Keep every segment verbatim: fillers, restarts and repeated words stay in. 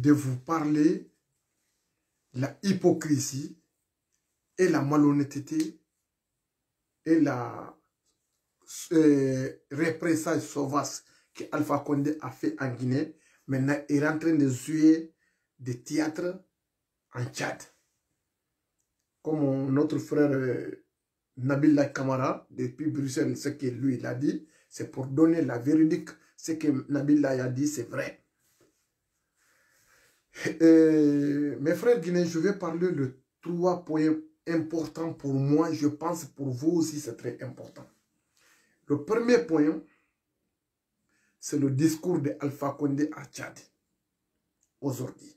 de vous parler la hypocrisie et la malhonnêteté et la euh, représailles sauvage que Alpha Condé a fait en Guinée. Maintenant, il est en train de jouer des théâtres en Tchad. Comme notre frère euh, Nabil Kamara, depuis Bruxelles, ce que lui il a dit, c'est pour donner la véridique. Ce que Nabil a dit, c'est vrai. Et, mes frères guinéens, je vais parler de trois points importants pour moi. Je pense pour vous aussi, c'est très important. Le premier point, c'est le discours de Alpha Condé à Tchad, aujourd'hui.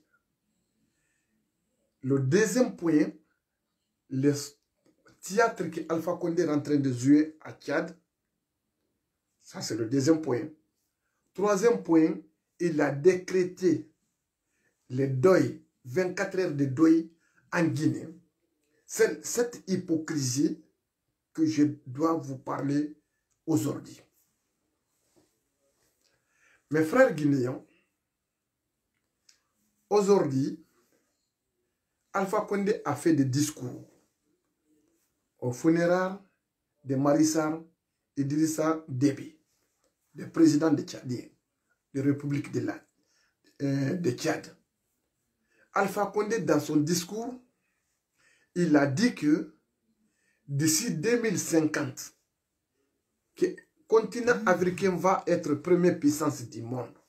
Le deuxième point, le théâtre que Alpha Condé est en train de jouer à Tchad, ça c'est le deuxième point. Troisième point, il a décrété les deuils, vingt-quatre heures de deuil en Guinée. C'est cette hypocrisie que je dois vous parler aujourd'hui. Mes frères guinéens, aujourd'hui, Alpha Condé a fait des discours au funéraire de Marissar Idrissa Déby, le président de Tchadien, de la République de, la, euh, de Tchad. Alpha Condé, dans son discours, il a dit que d'ici deux mille cinquante, le continent africain va être première puissance du monde.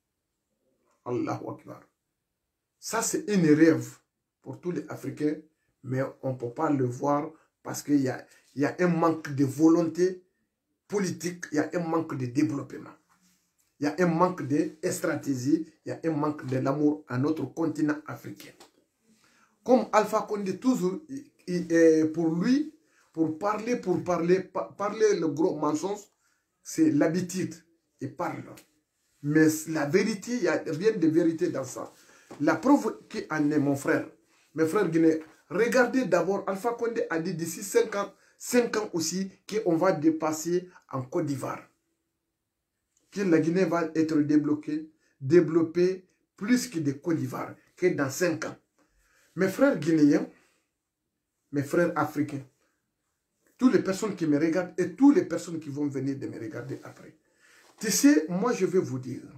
Allahu Akbar. Ça, c'est une rêve pour tous les Africains, mais on ne peut pas le voir parce qu'il y a, il y a un manque de volonté politique, il y a un manque de développement. Il y a un manque de stratégie, il y a un manque de l'amour à notre continent africain. Comme Alpha Condé, toujours, il, il, pour lui, pour parler, pour parler, parler le gros mensonge, c'est l'habitude. Il parle. Mais la vérité, il n'y a rien de vérité dans ça. La preuve qui en est, mon frère, mes frères guinéens, regardez d'abord, Alpha Condé a dit d'ici cinq ans, cinq ans aussi, qu'on va dépasser en Côte d'Ivoire. Que la Guinée va être débloquée, développée plus que de Côte d'Ivoire, que dans cinq ans. Mes frères guinéens, mes frères africains, toutes les personnes qui me regardent et toutes les personnes qui vont venir de me regarder après. Tu sais, moi je vais vous dire,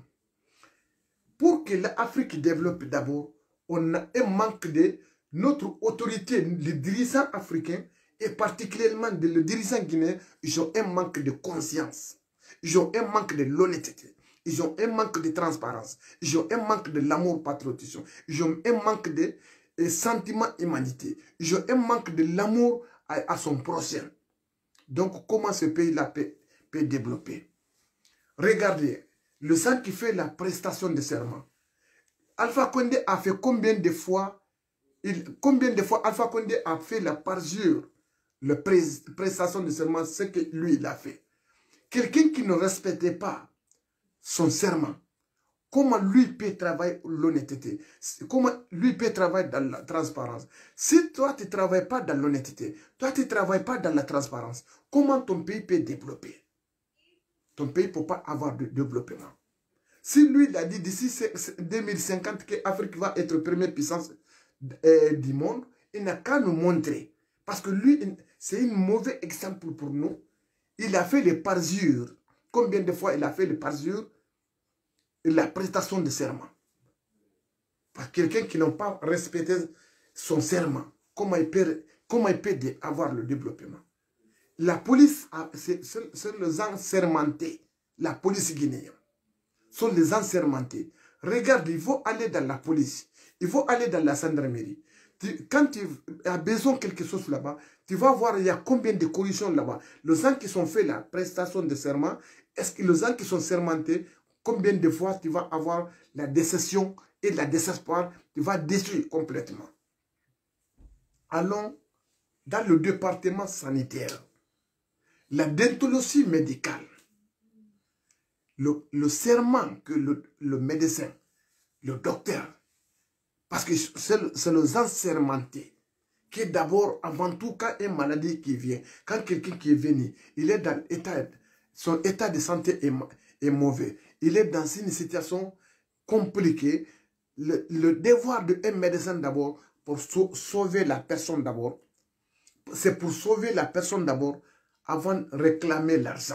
pour que l'Afrique développe d'abord, on a un manque de notre autorité, les dirigeants africains, et particulièrement de les dirigeants guinéens, ils ont un manque de conscience. Ils ont un manque de l'honnêteté. Ils ont un manque de transparence. Ils ont un manque de l'amour patriotisme. Ils ont un manque de eh, sentiment humanité. Ils ont un manque de l'amour à, à son prochain. Donc, comment ce pays-là peut, peut développer? Regardez, le sang qui fait la prestation de serment. Alpha Condé a fait combien de fois, il, combien de fois Alpha Condé a fait la parjure, la prestation de serment, ce que lui, il a fait. Quelqu'un qui ne respectait pas son serment, comment lui peut travailler l'honnêteté? Comment lui peut travailler dans la transparence? Si toi, tu ne travailles pas dans l'honnêteté, toi, tu ne travailles pas dans la transparence, comment ton pays peut développer? Ton pays ne peut pas avoir de développement. Si lui, il a dit d'ici deux mille cinquante que l'Afrique va être première puissance euh, du monde, il n'a qu'à nous montrer. Parce que lui, c'est un mauvais exemple pour nous. Il a fait les parjures. Combien de fois il a fait les parjures et la prestation de serment? Parce que quelqu'un qui n'a pas respecté son serment, comment il peut, comment il peut avoir le développement? La police, c'est les gens sermentés. La police guinéenne sont les gens sermentés. Regarde, il faut aller dans la police. Il faut aller dans la gendarmerie. Tu, quand tu as besoin de quelque chose là-bas, tu vas voir il y a combien de corruption là-bas. Les gens qui sont fait la prestation de serment, est-ce que les gens qui sont sermentés, combien de fois tu vas avoir la déception et la désespoir, tu vas détruire complètement. Allons dans le département sanitaire. La déontologie médicale. Le, le serment que le, le médecin, le docteur, parce que c'est le gens sermenté qui est d'abord, avant tout, quand une maladie qui vient, quand quelqu'un qui est venu, il est dans l'état, son état de santé est, est mauvais, il est dans une situation compliquée, le, le devoir d'un médecin d'abord, pour sau sauver la personne d'abord, c'est pour sauver la personne d'abord avant de réclamer l'argent.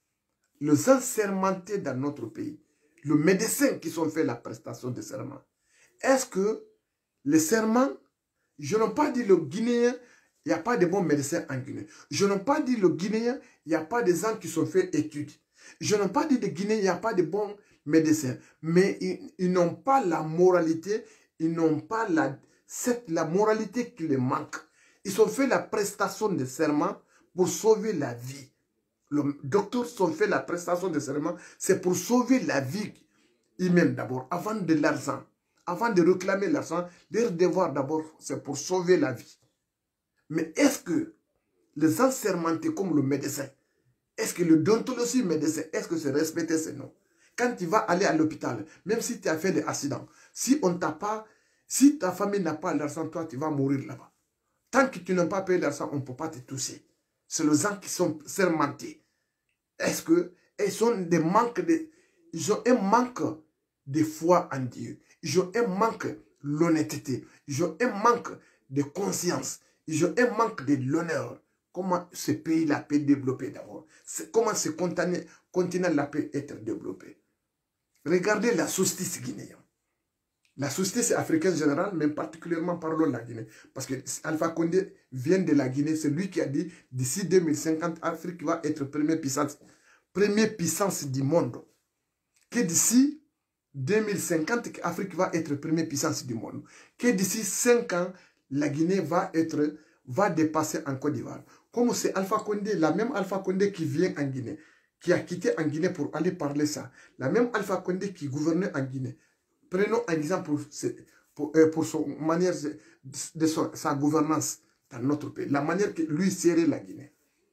Les assermentés dans notre pays, le médecin qui sont fait la prestation de serment, est-ce que les serments, je n'ai pas dit le Guinéen, il n'y a pas de bons médecins en Guinée. Je n'ai pas dit le Guinéen, il n'y a pas de gens qui sont fait études. Je n'ai pas dit le Guinéen, il n'y a pas de bons médecins. Mais ils, ils n'ont pas la moralité, ils n'ont pas la, cette, la moralité qui les manque. Ils ont fait la prestation de serment pour sauver la vie. Les docteurs ont fait la prestation de serment, c'est pour sauver la vie humaine d'abord, avant de l'argent. Avant de réclamer l'argent, leur devoir d'abord, c'est pour sauver la vie. Mais est-ce que les assermentés comme le médecin, est-ce que le déontologie médecin, est-ce que c'est respecter ces noms? Quand tu vas aller à l'hôpital, même si tu as fait des accidents, si on t'a pas, si ta famille n'a pas l'argent, toi tu vas mourir là-bas. Tant que tu n'as pas payé l'argent, on ne peut pas te toucher. C'est les gens qui sont sermentés. Est-ce que ils ont des manques de, ils ont un manque de foi en Dieu. Ils ont un manque de l'honnêteté. Ils ont un manque de conscience. Ils ont un manque de l'honneur. Comment ce pays-là peut développer d'abord? Comment ce continent-là peut être développé? Regardez la justice guinéenne. La justice africaine générale, mais particulièrement parlons de la Guinée. Parce que Alpha Condé vient de la Guinée. C'est lui qui a dit d'ici deux mille cinquante, l'Afrique va être première puissance, première puissance du monde. Que d'ici deux mille cinquante, l'Afrique va être première puissance du monde. Que d'ici cinq ans, la Guinée va être, va dépasser en Côte d'Ivoire. Comme c'est Alpha Condé, la même Alpha Condé qui vient en Guinée, qui a quitté en Guinée pour aller parler ça. La même Alpha Condé qui gouvernait en Guinée. Prenons un exemple pour, pour, euh, pour son manière de, de son, sa gouvernance dans notre pays. La manière que lui serrait la Guinée.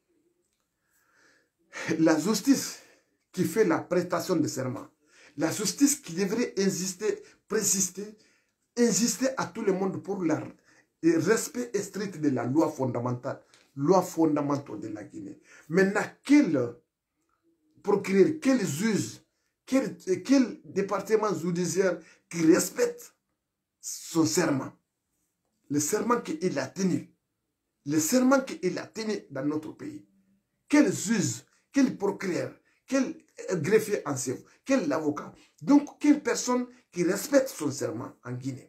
La justice qui fait la prestation de serment. La justice qui devrait insister, persister, insister à tout le monde pour le respect strict de la loi fondamentale, loi fondamentale de la Guinée. Maintenant, quel procureur, quel juge, quel, quel département judiciaire qui respecte son serment, le serment qu'il a tenu, le serment qu'il a tenu dans notre pays. Quel juge, quel procureur, quel greffier en chef, quel avocat. Donc, quelle personne qui respecte son serment en Guinée.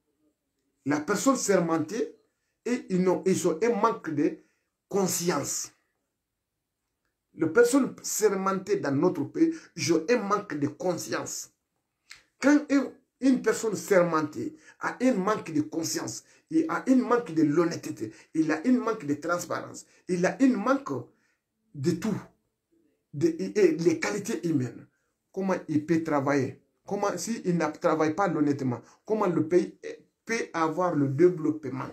La personne sermentée, et ils ont, ils ont un manque de conscience. Les personnes sermentées dans notre pays, ils ont un manque de conscience. Quand une, une personne sermentée a un manque de conscience, il a un manque de l'honnêteté, il a un manque de transparence, il a un manque de tout, de, et les qualités humaines. Comment il peut travailler? Comment, s'il ne travaille pas honnêtement, comment le pays peut avoir le développement?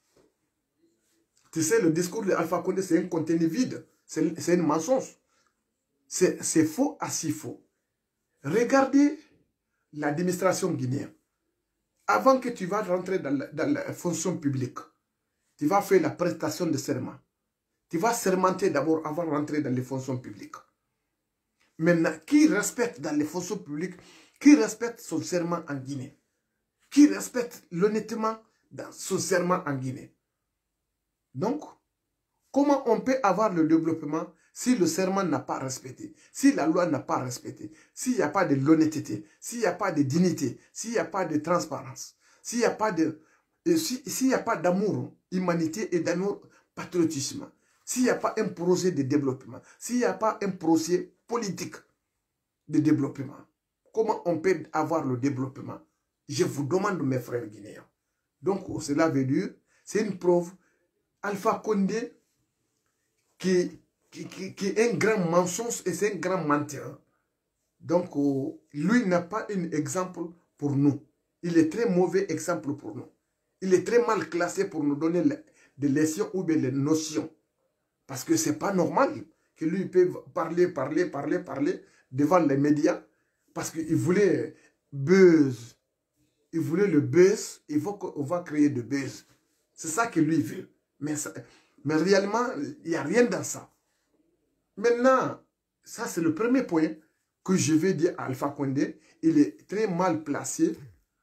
Tu sais, le discours de Alpha Condé, c'est un contenu vide. C'est une mensonge. C'est faux à si faux. Regardez l'administration guinéenne. Avant que tu vas rentrer dans la, dans la fonction publique, tu vas faire la prestation de serment. Tu vas sermenter d'abord avant de rentrer dans les fonctions publiques. Maintenant, qui respecte dans les fonctions publiques, qui respecte son serment en Guinée? Qui respecte l'honnêtement dans son serment en Guinée? Donc, comment on peut avoir le développement si le serment n'a pas respecté, si la loi n'a pas respecté, s'il n'y a pas de l'honnêteté, s'il n'y a pas de dignité, s'il n'y a pas de transparence, s'il n'y a pas de, s'il si, n'y a pas d'amour, humanité et d'amour, patriotisme, s'il n'y a pas un projet de développement, s'il n'y a pas un projet politique de développement, comment on peut avoir le développement? Je vous demande, mes frères guinéens. Donc, cela veut dire, c'est une preuve, Alpha Condé, qui, qui, qui, qui est un grand mensonge et c'est un grand menteur. Donc, euh, lui n'a pas un exemple pour nous. Il est très mauvais exemple pour nous. Il est très mal classé pour nous donner les, des leçons ou des notions. Parce que ce n'est pas normal que lui peut parler, parler, parler, parler devant les médias. Parce qu'il voulait buzz. Il voulait le buzz. Il faut qu'on va créer de buzz. C'est ça que lui veut. Mais, ça, mais réellement, il n'y a rien dans ça. Maintenant, ça c'est le premier point que je vais dire à Alpha Condé. Il est très mal placé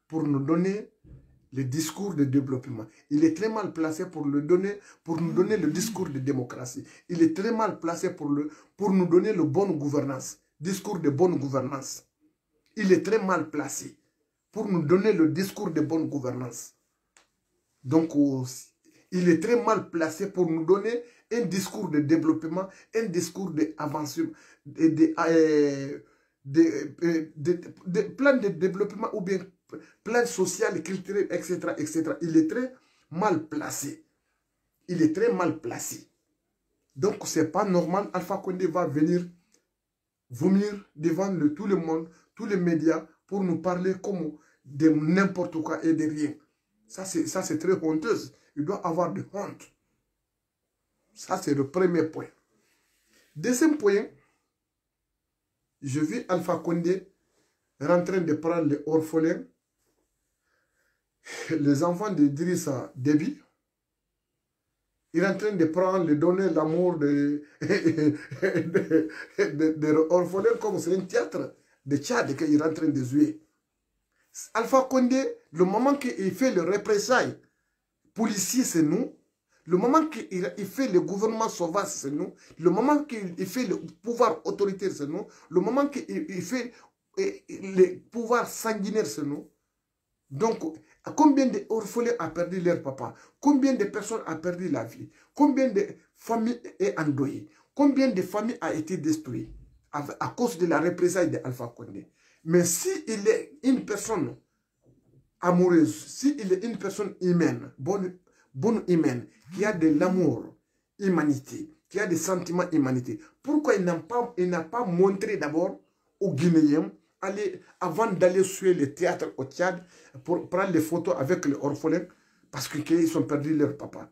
pour nous donner le discours de développement. Il est très mal placé pour, le donner, pour nous donner le discours de démocratie. Il est très mal placé pour, le, pour nous donner le bonne gouvernance, discours de bonne gouvernance. Il est très mal placé pour nous donner le discours de bonne gouvernance. Donc, il est très mal placé pour nous donner un discours de développement, un discours d'avancement, de, de, de, de, de, de, de plan de développement ou bien plan social, culturel, et cetera, et cetera. Il est très mal placé. Il est très mal placé. Donc, ce n'est pas normal. Alpha Condé va venir vomir devant le, tout le monde, tous les médias, pour nous parler comme de n'importe quoi et de rien. Ça, c'est très honteuse. Il doit avoir de honte. Ça, c'est le premier point. Deuxième point, je vis Alpha Condé en train de prendre les orphelins, les enfants de Idrissa Déby. Il est en train de prendre, de donner l'amour de, de, de, de orphelins comme c'est un théâtre de Tchad qu'il est en train de jouer. Alpha Condé, le moment qu'il fait le représailles policier, c'est nous. Le moment qu'il fait le gouvernement sauvage, c'est nous. Le moment qu'il fait le pouvoir autoritaire, c'est nous. Le moment qu'il fait le pouvoir sanguinaire, c'est nous. Donc, combien d'orphelins a perdu leur papa? Combien de personnes a perdu la vie? Combien de familles est endeuillées? Combien de familles a été détruites à cause de la représailles d'Alpha Condé? Mais s'il est une personne amoureuse, s'il est une personne humaine, bonne, bonne humaine, qui a de l'amour, humanité, qui a des sentiments humanité, pourquoi il n'a pas, il n'a pas montré d'abord aux Guinéens, aller, avant d'aller sur le théâtre au Tchad, pour prendre des photos avec les orphelins, parce qu'ils ont perdu leur papa?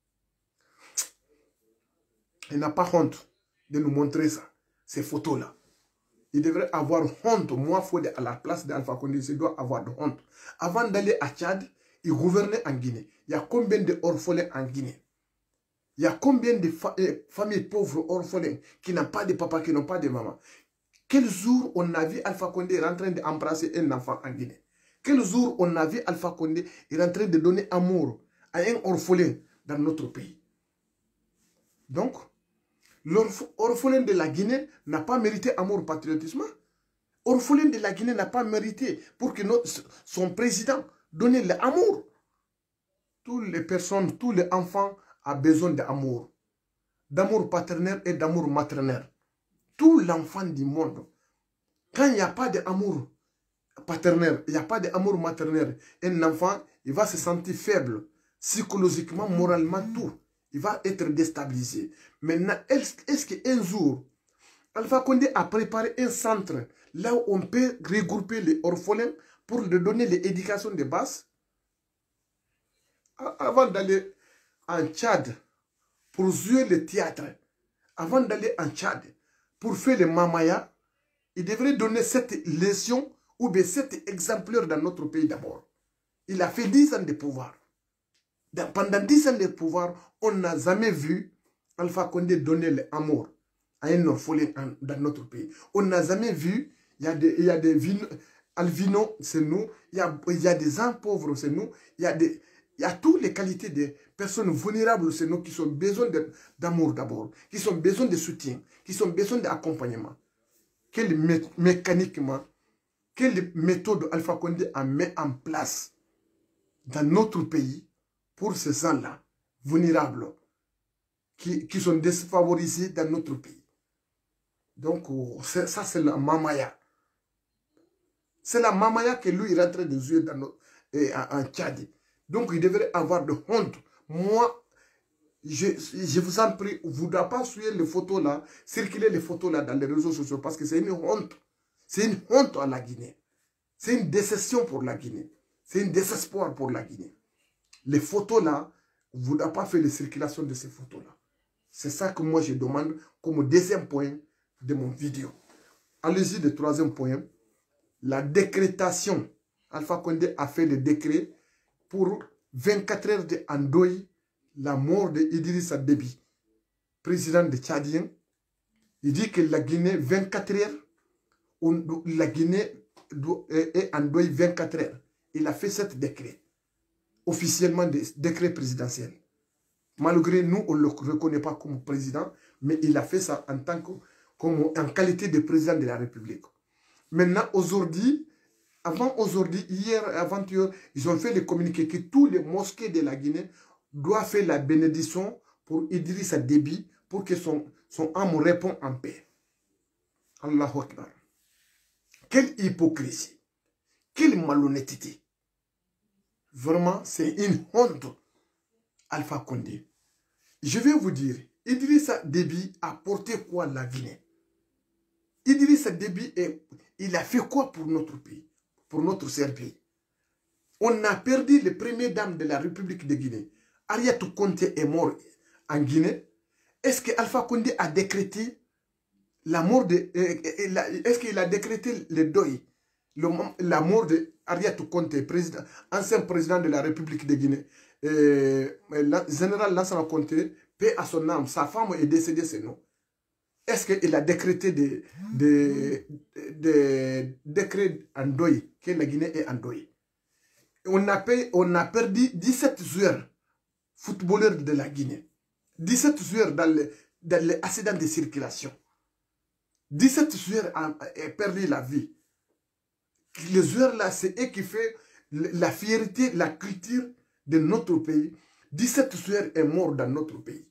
Il n'a pas honte de nous montrer ça, ces photos-là. Il devrait avoir honte. Moi, Fodé, à la place d'Alpha Condé, il doit avoir de honte. Avant d'aller à Tchad, il gouvernait en Guinée. Il y a combien d'orphelins en Guinée? Il y a combien de fa familles pauvres orphelins qui n'ont pas de papa, qui n'ont pas de maman? Quel jour on a vu Alpha Condé en train d'embrasser un enfant en Guinée? Quel jour on a vu Alpha Condé en train de donner amour à un orphelin dans notre pays? Donc, l'orphelin de la Guinée n'a pas mérité amour, patriotisme. L'orphelin de la Guinée n'a pas mérité pour que notre, son président donne l'amour. Toutes les personnes, tous les enfants ont besoin d'amour. D'amour paternel et d'amour maternel. Tout l'enfant du monde, quand il n'y a pas d'amour paternel, il n'y a pas d'amour maternel, un enfant, il va se sentir faible, psychologiquement, moralement, tout. Il va être déstabilisé. Maintenant, est-ce qu'un jour, Alpha Condé a préparé un centre là où on peut regrouper les orphelins pour leur donner l'éducation de base? Avant d'aller en Tchad pour jouer le théâtre, avant d'aller en Tchad pour faire le mamaya, il devrait donner cette leçon ou bien cet exemplaire dans notre pays d'abord. Il a fait dix ans de pouvoir. Pendant dix ans de pouvoir, on n'a jamais vu Alpha Condé donner l'amour à un orphelin dans notre pays. On n'a jamais vu, il y a des, il y a des vino, albinos, c'est nous, il y, a, il y a des gens pauvres, c'est nous, il y a, des, il y a toutes les qualités des personnes vulnérables, c'est nous, qui ont besoin d'amour d'abord, qui ont besoin de soutien, qui ont besoin d'accompagnement. Quel mé mécaniquement, quelle méthode Alpha Condé a mis en place dans notre pays pour ces gens-là, vulnérables, qui, qui sont défavorisés dans notre pays. Donc, ça, c'est la mamaya. C'est la mamaya que lui est en train de jouer dans notre, eh, en, en Tchad. Donc, il devrait avoir de honte. Moi, je, je vous en prie, vous ne devez pas suivre les photos là, circuler les photos là dans les réseaux sociaux, parce que c'est une honte. C'est une honte à la Guinée. C'est une déception pour la Guinée. C'est un désespoir pour la Guinée. Les photos là, vous n'avez pas fait la circulation de ces photos là. C'est ça que moi je demande comme deuxième point de mon vidéo. Allez-y, le troisième point. La décrétation. Alpha Condé a fait le décret pour vingt-quatre heures d'endeuil la mort de Idrissa Déby, président de Tchadien. Il dit que la Guinée, vingt-quatre heures, on, la Guinée est en deuil vingt-quatre heures. il a fait cet décret, officiellement de, décret présidentiel. Malgré nous, on ne le reconnaît pas comme président, mais il a fait ça en tant que, comme, en qualité de président de la République. Maintenant, aujourd'hui, avant aujourd'hui, hier, avant-hier, ils ont fait le communiqué que tous les mosquées de la Guinée doivent faire la bénédiction pour Idrissa Déby, pour que son, son âme réponde en paix. Allahu Akbar. Quelle hypocrisie. Quelle malhonnêteté. Vraiment, c'est une honte. Alpha Condé. Je vais vous dire, Idrissa Déby a porté quoi à la Guinée? Idrissa Déby, est, il a fait quoi pour notre pays, pour notre cher pays? On a perdu les premières dames de la République de Guinée. Ariatou Conté est mort en Guinée. Est-ce que Alpha Condé a décrété la mort de... Euh, Est-ce qu'il a décrété le deuil, le, la mort de Ariatou Conté, président, ancien président de la République de Guinée? Euh, général Lansana Conté, paix à son âme, sa femme est décédée, c'est nous. Est-ce qu'il a décrété des de, de, de décrets en deuil, que la Guinée est en deuil? On a, payé, on a perdu dix-sept joueurs footballeurs de la Guinée. dix-sept joueurs dans les dans les accidents de circulation. dix-sept joueurs ont perdu la vie. Les joueurs là, c'est eux qui font la fierté, la culture de notre pays. dix-sept joueurs sont morts dans notre pays.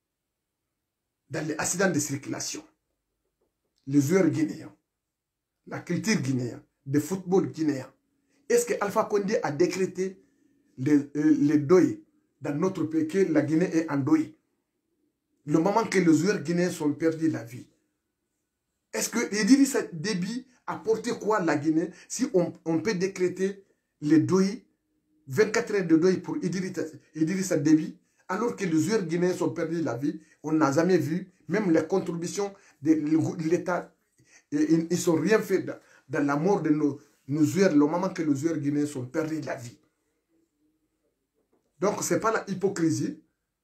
Dans les accidents de circulation. Les joueurs guinéens. La culture guinéenne. Le football guinéen. Est-ce que Alpha Condé a décrété les, euh, les deuils dans notre pays, que la Guinée est en deuil? Le moment que les joueurs guinéens sont perdus la vie. Est-ce que Idrissa Déby a porté quoi à la Guinée si on, on peut décréter les deuils, vingt-quatre heures de deuil pour Idrissa, Idrissa Déby, alors que les joueurs guinéens sont perdus la vie? On n'a jamais vu, même les contributions de l'État, ils ne sont rien fait dans, dans la mort de nos, nos joueurs, le moment que les joueurs guinéens sont perdus la vie. Donc, ce n'est pas la hypocrisie.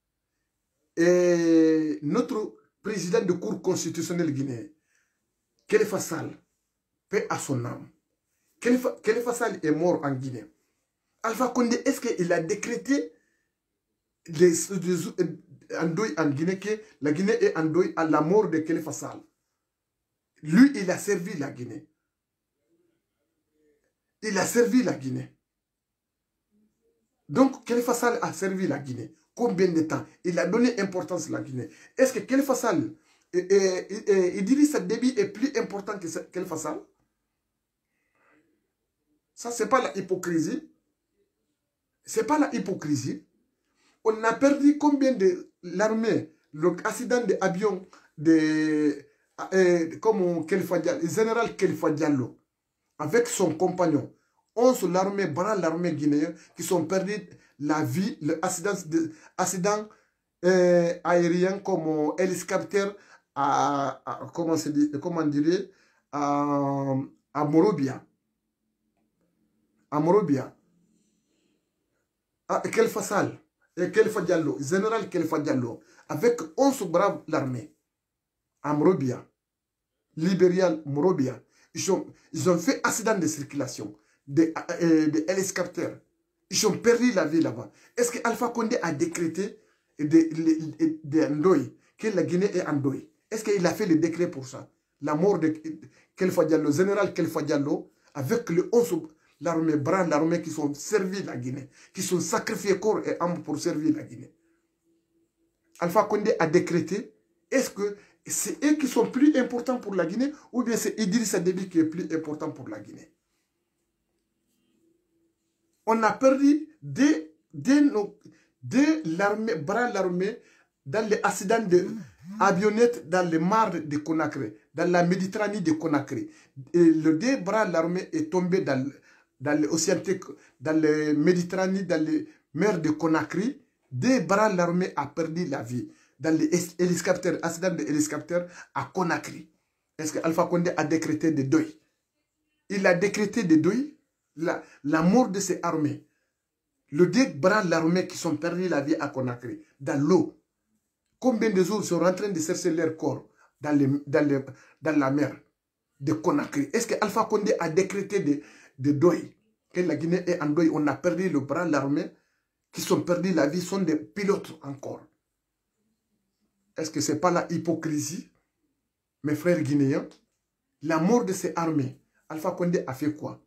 Et notre président de Cour constitutionnelle guinéen, Khalifa Sall, paix à son âme. Khalifa Sall est mort en Guinée. Alpha Condé, est-ce qu'il a décrété les, les, en deuil en Guinée, que la Guinée est en deuil à la mort de Khalifa Sall? Lui, il a servi la Guinée. Il a servi la Guinée. Donc, Khalifa Sall a servi la Guinée. Combien de temps? Il a donné importance à la Guinée. Est-ce que Khalifa Sall, et, et, et, Idrissa Déby est plus important que Khalifa Sall? Ça, ce n'est pas la hypocrisie. Ce n'est pas la hypocrisie. On a perdu combien de l'armée, l'accident d'avion de, euh, comme Khalifa Diallo, le général Khalifa Diallo, avec son compagnon. onze l'armée, bras l'armée guinéenne qui sont perdus la vie, l'accident accident, euh, aérien comme hélicoptère à, à, comment, dit, comment dirait, à, à Morobia. À Morobia. À Khalifa Sall et Khalifa Diallo, général Khalifa Diallo, avec onze braves l'armée. À Morobia. Libérial Morobia. Ils ont, ils ont fait accident de circulation. Des de, de hélicoptères. Ils ont perdu la vie là-bas. Est-ce que Alpha Condé a décrété de, de, de, de deuil, que la Guinée est en deuil? Est-ce qu'il a fait le décret pour ça? La mort de Khalifa Diallo, général Khalifa Diallo, avec le onze, l'armée, bras l'armée qui sont servis la Guinée, qui sont sacrifiés corps et âme pour servir la Guinée. Alpha Condé a décrété, est-ce que c'est eux qui sont plus importants pour la Guinée ou bien c'est Idrissa Déby qui est plus important pour la Guinée? On a perdu de, de, de l'armée, bras l'armée, dans les accidents d'avionnettes dans les mares de Conakry, dans la Méditerranée de Conakry. Et le deux bras l'armée est tombé dans, dans l'océan, dans la Méditerranée, dans les mers de Conakry. Deux bras l'armée a perdu la vie dans les hélicoptères, accidents de hélicoptères à Conakry. Est-ce que Alpha Condé a décrété des deuils? Il a décrété des deuils. La, la mort de ces armées, le deux bras l'armée qui sont perdus la vie à Conakry, dans l'eau. Combien de jours sont en train de chercher leur corps dans, les, dans, les, dans la mer de Conakry? Est-ce que Alpha Condé a décrété de, de deuil? que la Guinée est en deuil. On a perdu le bras, l'armée, qui sont perdus la vie, sont des pilotes encore. Est-ce que ce n'est pas la hypocrisie, mes frères guinéens? La mort de ces armées, Alpha Condé a fait quoi?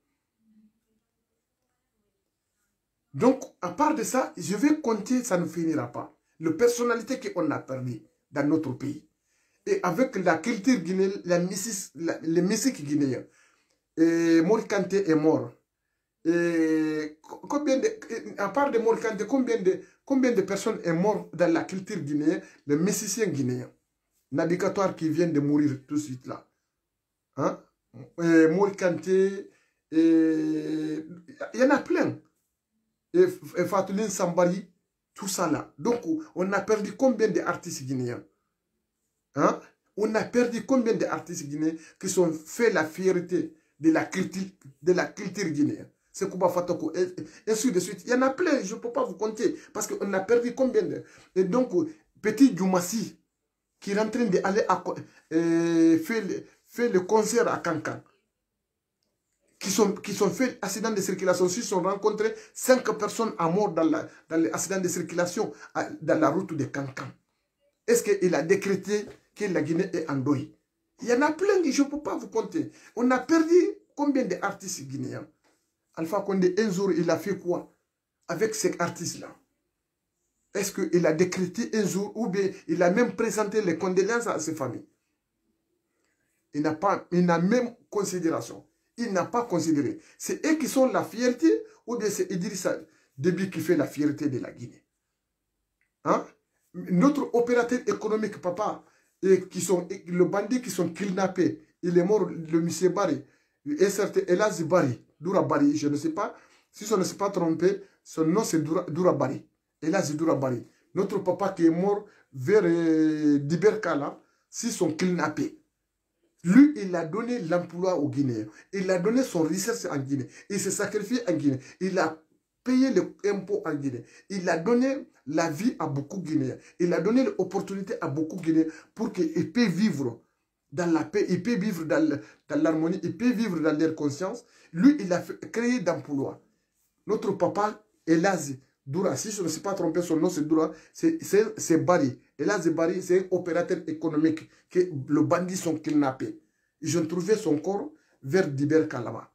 Donc, à part de ça, je vais compter, ça ne finira pas. La personnalité qu'on a perdue dans notre pays. Et avec la culture guinéenne, la musique, la, les musiques guinéennes. Et Mori Kanté est mort. Et combien de, à part de Mori Kanté, combien de, combien de personnes sont mortes dans la culture guinéenne, les musiciens guinéens? Navigatoire qui vient de mourir tout de suite là. Hein? Mori Kanté, il y en a plein. Et, et Fatouline Sambari, tout ça là. Donc, on a perdu combien d'artistes guinéens? Hein? On a perdu combien d'artistes guinéens qui sont fait la fierté de la culture, de la culture guinéenne? C'est Kouba Fatoko, et, et ainsi de suite. Il y en a plein, je ne peux pas vous compter. Parce qu'on a perdu combien de... Et donc, Petit Djoumassi, qui est en train d'aller euh, faire, faire le concert à Cancan, qui sont, qui sont fait accident de circulation, ils sont rencontrés cinq personnes à mort dans l'accident dans de circulation à, dans la route de Cancan. Est-ce qu'il a décrété que la Guinée est en deuil? Il y en a plein, je ne peux pas vous compter. On a perdu combien d'artistes guinéens? Alpha Condé, un jour, il a fait quoi avec ces artistes-là? Est-ce qu'il a décrété un jour ou bien il a même présenté les condoléances à ses familles? Il n'a pas, il n'a même considération. Il n'a pas considéré. C'est eux qui sont la fierté ou bien c'est Idrissa Déby qui fait la fierté de la Guinée? Hein? Notre opérateur économique, papa, et qui sont, le bandit qui sont kidnappés, il est mort, le monsieur Barry, et certain Elas Barry, Doura Barry, je ne sais pas, si je ne sais pas trompé, son nom c'est Doura, Doura Barry, Elas Doura Barry. Notre papa qui est mort vers euh, Diberkala, s'ils sont kidnappés. Lui, il a donné l'emploi aux Guinéens. Il a donné son recherche en Guinée. Il s'est sacrifié en Guinée. Il a payé les impôts en Guinée. Il a donné la vie à beaucoup de Guinéens. Il a donné l'opportunité à beaucoup de Guinéens pour qu'ils puissent vivre dans la paix, ils peuvent vivre dans l'harmonie, ils peuvent vivre dans leur conscience. Lui, il a fait, créé d'emploi. Notre papa, Elas Doura, si je ne me suis pas trompé, son nom c'est Doura, c'est Barry. Elas Barry, c'est un opérateur économique que le bandit sont kidnappés. Ils ont trouvé son corps vers Diber Kalama.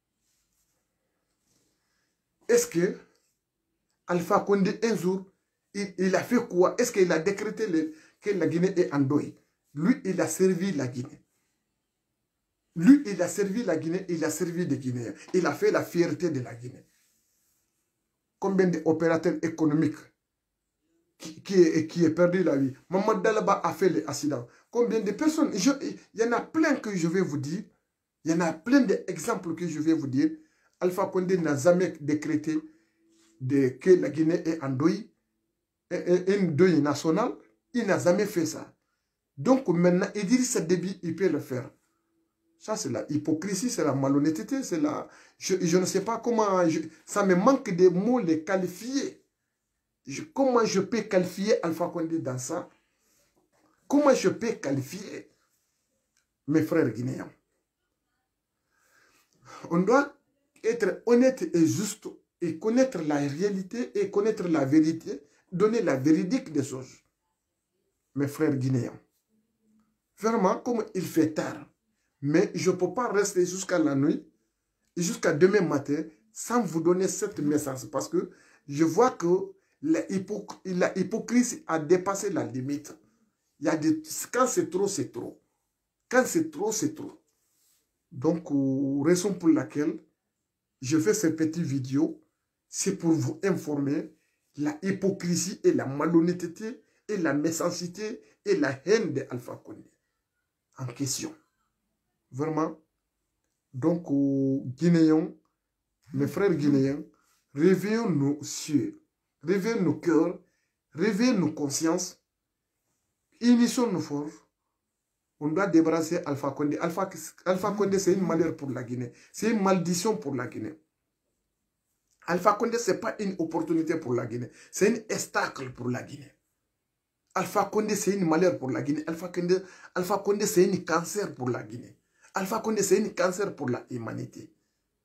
Est-ce que Alpha Condé, un jour, il, il a fait quoi? Est-ce qu'il a décrété le, que la Guinée est en deuil? Lui, il a servi la Guinée. Lui, il a servi la Guinée, il a servi les Guinéens. Il a fait la fierté de la Guinée. Combien d'opérateurs économiques qui, qui, est, qui est perdu la vie? Mamadou Dalaba a fait l'accident. Combien de personnes? Je, il y en a plein que je vais vous dire. Il y en a plein d'exemples que je vais vous dire. Alpha Condé n'a jamais décrété de, que la Guinée est en deuil, un deuil national. Il n'a jamais fait ça. Donc maintenant, Idrissa Déby, il peut le faire. Ça, c'est la hypocrisie, c'est la malhonnêteté, c'est la... Je, je ne sais pas comment... Je, ça me manque de mots les qualifier. Je, comment je peux qualifier Alpha Condé dans ça? Comment je peux qualifier mes frères guinéens? On doit être honnête et juste et connaître la réalité et connaître la vérité, donner la véridique des choses. Mes frères guinéens. Vraiment, comme il fait tard. Mais je ne peux pas rester jusqu'à la nuit, jusqu'à demain matin, sans vous donner cette message. Parce que je vois que la, hypoc la hypocrisie a dépassé la limite. Il y a des, quand c'est trop, c'est trop. Quand c'est trop, c'est trop. Donc, euh, raison pour laquelle je fais cette petite vidéo, c'est pour vous informer la hypocrisie et la malhonnêteté et la méchanceté et la haine d'Alpha Condé en question. Vraiment. Donc, aux Guinéens, mes frères guinéens, réveillons nos cieux, réveillons nos cœurs, réveillons nos consciences, unissons nos forces. On doit débarrasser Alpha Condé. Alpha, Alpha Condé, c'est une malheur pour la Guinée. C'est une malédiction pour la Guinée. Alpha Condé, ce n'est pas une opportunité pour la Guinée. C'est un obstacle pour la Guinée. Alpha Condé, c'est une malheur pour la Guinée. Alpha Condé, Alpha Condé, c'est un cancer pour la Guinée. Alpha Condé, c'est un cancer pour la humanité.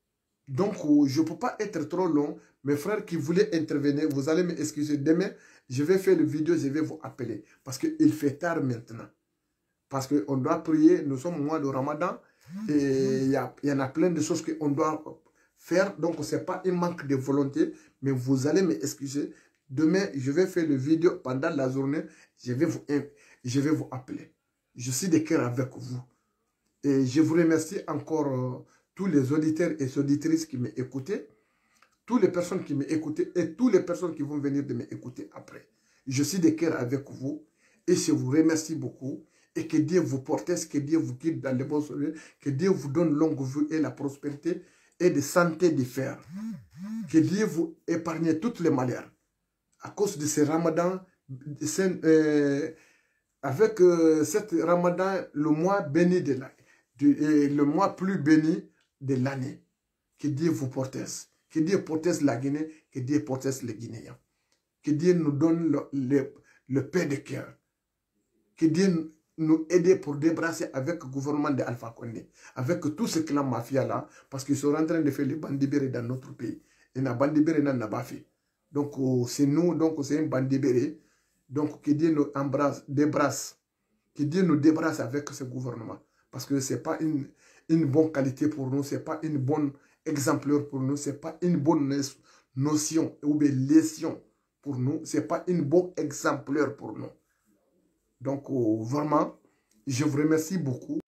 Donc, je ne peux pas être trop long. Mes frères qui voulaient intervenir, vous allez m'excuser. Demain, je vais faire une vidéo, je vais vous appeler. Parce qu'il fait tard maintenant. Parce qu'on doit prier, nous sommes au mois de Ramadan. Et il y, y en a plein de choses qu'on doit faire. Donc, ce n'est pas un manque de volonté. Mais vous allez m'excuser. Demain, je vais faire une vidéo pendant la journée. Je vais vous, je vais vous appeler. Je suis de cœur avec vous. Et je vous remercie encore euh, tous les auditeurs et auditrices qui m'écoutaient. Toutes les personnes qui m'écoutaient et toutes les personnes qui vont venir de m'écouter après. Je suis de cœur avec vous. Et je vous remercie beaucoup. Et que Dieu vous protège, que Dieu vous guide dans les bons souvenirs, que Dieu vous donne longue vie et la prospérité et de santé de fer. Que Dieu vous épargne toutes les malheurs. À cause de ce ramadan, euh, avec euh, cette ramadan, le mois béni de l'année, le mois plus béni de l'année. Que Dieu vous protège. Que Dieu protège la Guinée, que Dieu protège les Guinéens. Que Dieu nous donne le, le, le paix de cœur. Que Dieu nous aide pour débrasser avec le gouvernement de Alpha Condé, avec tout ce clan mafia-là, parce qu'ils sont en train de faire les bandibérés dans notre pays. Et les bandibérés n'a pas fait. Donc, c'est nous, donc c'est un bandibéré. Donc, que Dieu nous embrasse, débrasse. Que Dieu nous débrasse avec ce gouvernement. Parce que ce n'est pas une, une bonne qualité pour nous, ce n'est pas une bonne exemplaire pour nous, ce n'est pas une bonne notion ou bien lésion pour nous, ce n'est pas une bonne exemplaire pour nous. Donc, vraiment, je vous remercie beaucoup.